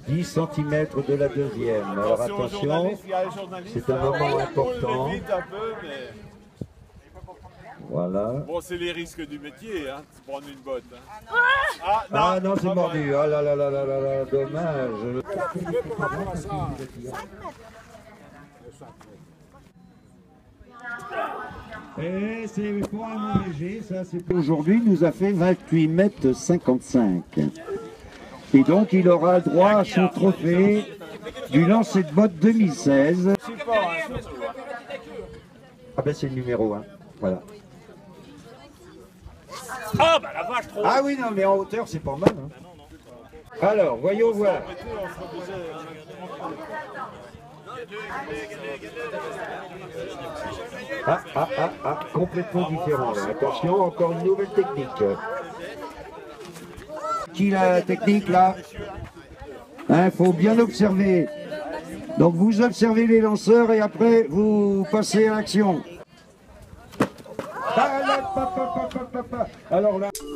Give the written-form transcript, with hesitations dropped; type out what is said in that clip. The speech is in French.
10 cm de la deuxième. Alors attention, c'est un moment important. Voilà. Bon, c'est les risques du métier, hein, de prendre une botte. Hein. Ah non, c'est mordu. Ah là là là là là là, dommage. Et c'est pour un léger, ça c'est... Aujourd'hui, nous a fait 28 mètres 55. Et donc, il aura droit à son trophée du lancer de botte 2016. Ah ben c'est le numéro 1, voilà. Ah bah la vache, trop. Ah oui, non, mais en hauteur, c'est pas mal. Hein. Alors, voyons voir. Complètement différent. Là. Attention, encore une nouvelle technique. Qui la technique là? Il faut bien observer. Donc vous observez les lanceurs et après vous passez à l'action. Alors là...